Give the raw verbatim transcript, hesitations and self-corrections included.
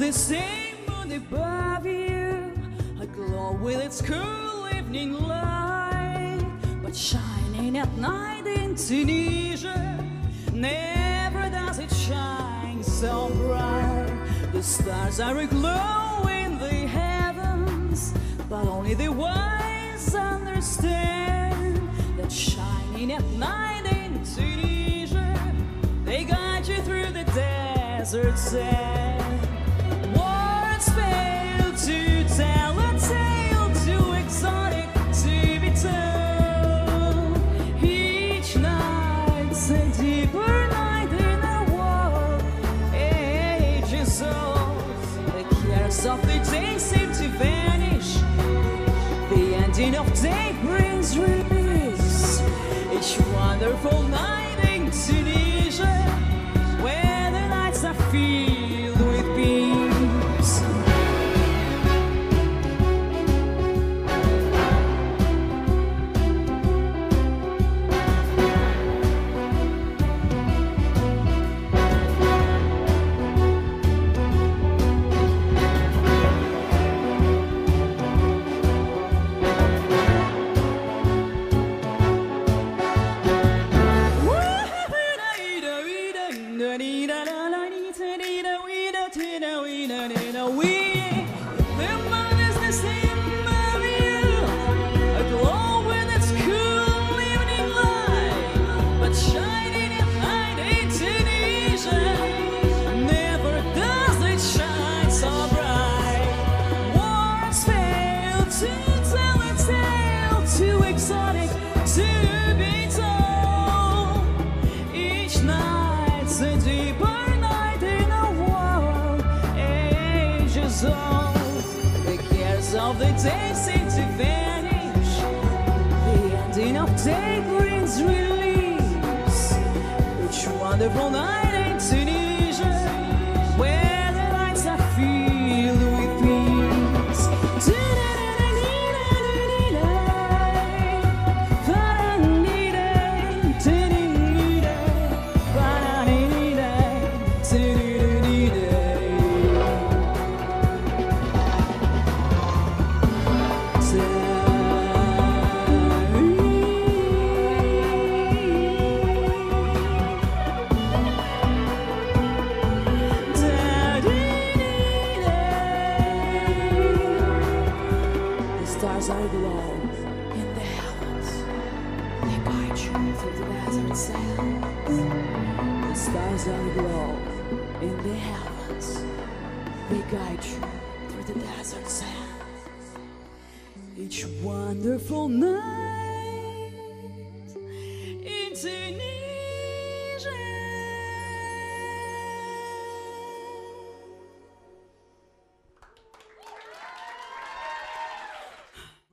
the same moon above you, aglow with its cool evening light, but shining at night in Tunisia. Never does it shine so bright. The stars are aglow in the heavens, but only the wise understand that shining at night in Tunisia, they guide you through the desert sand. Words fail to tell a tale too exotic to be told. Each night's a deeper night in a world ages old. The cares of the day seem to vanish. The ending of day brings release. Each wonderful night in Tunisia, where the nights are filled with peace. The cares of the day seem to vanish. The ending of day brings release. Each wonderful night in Tunisia, where the nights are filled with peace. Stars are aglow in the heavens, they guide you through the desert sands. The stars are aglow in the heavens, they guide you through the desert sands. Each wonderful night